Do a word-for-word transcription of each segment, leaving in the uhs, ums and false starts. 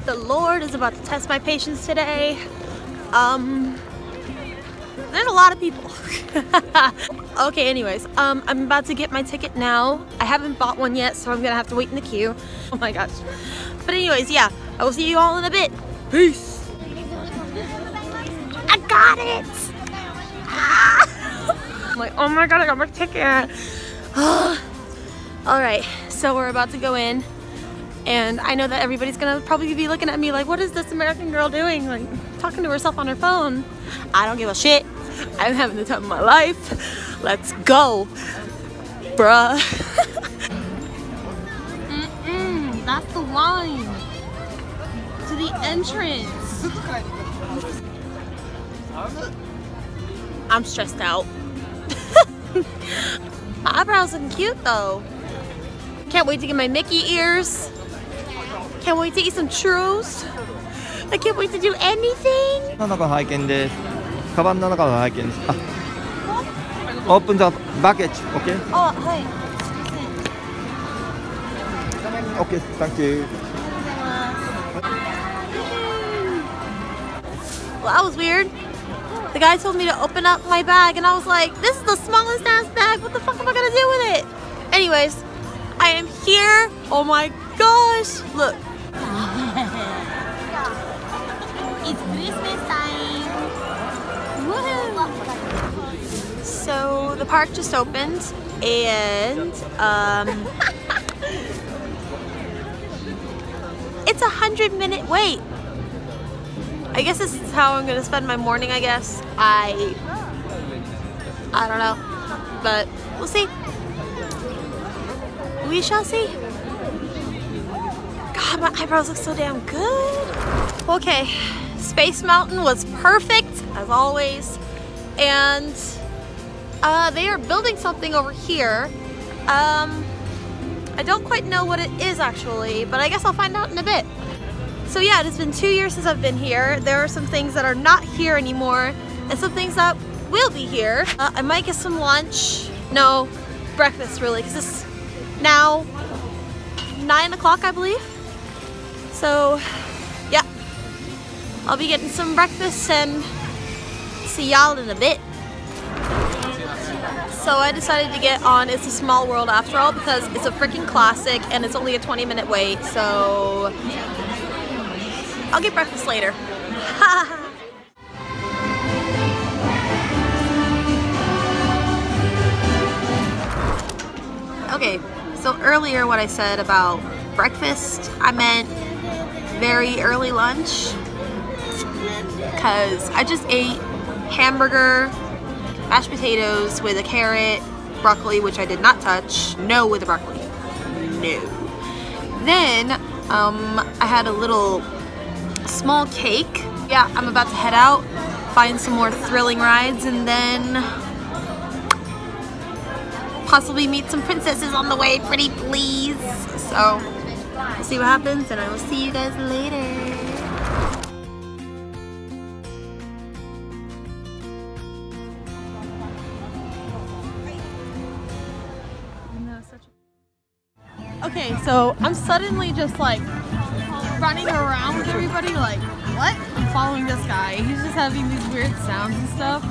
The Lord is about to test my patience today. Um, there's a lot of people. Okay, anyways, um, I'm about to get my ticket now. I haven't bought one yet, so I'm gonna have to wait in the queue. Oh my gosh. But anyways, yeah, I will see you all in a bit. Peace. I got it. Ah. I'm like, oh my god, I got my ticket. All right, so we're about to go in. And I know that everybody's gonna probably be looking at me like, what is this American girl doing? Like, talking to herself on her phone. I don't give a shit. I'm having the time of my life. Let's go, bruh. Mm-mm, that's the line to the entrance. I'm stressed out. My eyebrows looking cute though. Can't wait to get my Mickey ears. Can't wait to eat some churros. I can't wait to do anything. の中拝見です。カバンの中が拝見です。あ、Open the baggage, okay? Oh, hi. Okay, thank you. Well, that was weird. The guy told me to open up my bag, and I was like, "This is the smallest ass bag. What the fuck am I gonna do with it?" Anyways, I am here. Oh my gosh! Look. It's Christmas time. Woohoo! So the park just opened, and um, it's a hundred minute wait. I guess this is how I'm gonna spend my morning. I guess I I don't know, but we'll see. We shall see. God, my eyebrows look so damn good. Okay, Space Mountain was perfect as always, and uh, they are building something over here. Um, I don't quite know what it is actually, but I guess I'll find out in a bit. So yeah, it has been two years since I've been here. There are some things that are not here anymore, and some things that will be here. Uh, I might get some lunch. No, breakfast really, because it's now nine o'clock, I believe. So yeah, I'll be getting some breakfast and see y'all in a bit. So I decided to get on It's a Small World after all, because it's a freaking classic and it's only a twenty minute wait. So I'll get breakfast later. Okay, so earlier what I said about breakfast, I meant very early lunch, because I just ate hamburger, mashed potatoes with a carrot, broccoli, which I did not touch. No with the broccoli. No. Then um, I had a little small cake. Yeah, I'm about to head out, find some more thrilling rides, and then possibly meet some princesses on the way, pretty please. So we'll see what happens, and I will see you guys later. Okay, so I'm suddenly just like running around with everybody like, what? I'm following this guy. He's just having these weird sounds and stuff.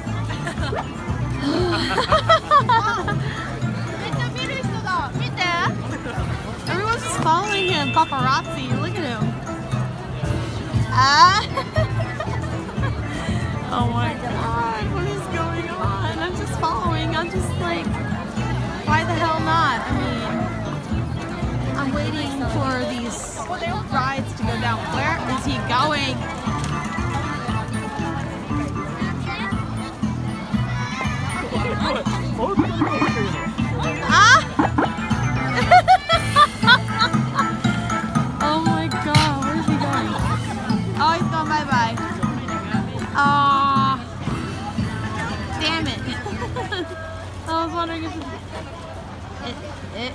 Everyone's just following him, paparazzi. Look at him. Ah. Oh my god, what is going on? I'm just following. I'm just like, why the hell not? I mean, I'm waiting for these rides to go down. Where is he going? Ah! Oh my god, where is he going? Oh, he's going bye-bye. Aw. Damn it. I was wondering if it, it,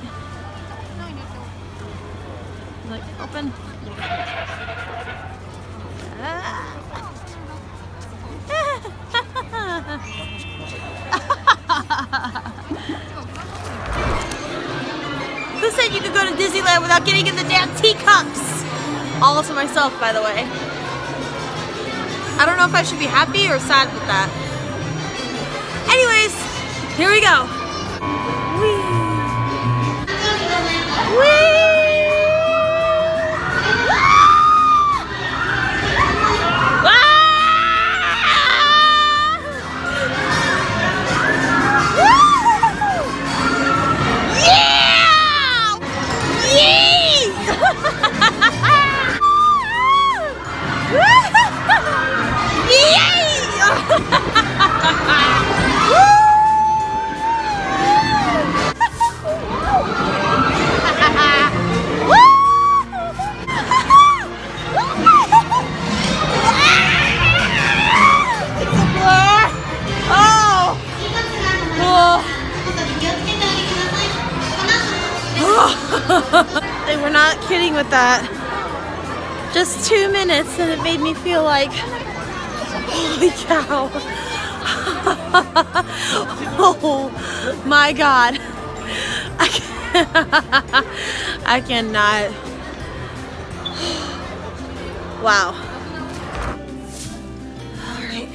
like, open. Ah. Who said you could go to Disneyland without getting in the damn teacups? all to myself, by the way. I don't know if I should be happy or sad with that. Anyways, here we go. Whee! Whee! They were not kidding with that. Just two minutes and it made me feel like, holy cow. Oh my God. I, can't, I cannot. Wow. Alright.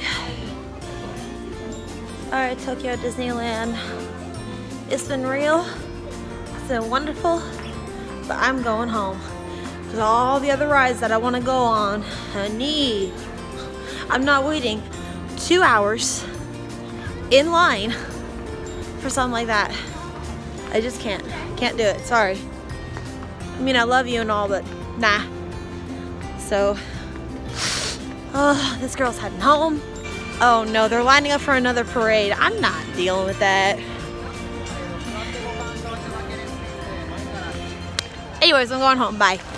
Alright, Tokyo Disneyland. It's been real. It's been wonderful. But I'm going home. Because all the other rides that I want to go on, I need. I'm not waiting two hours in line for something like that. I just can't. Can't do it. Sorry. I mean, I love you and all, but nah. So, oh, this girl's heading home. Oh no, they're lining up for another parade. I'm not dealing with that. Anyways, I'm going home. Bye.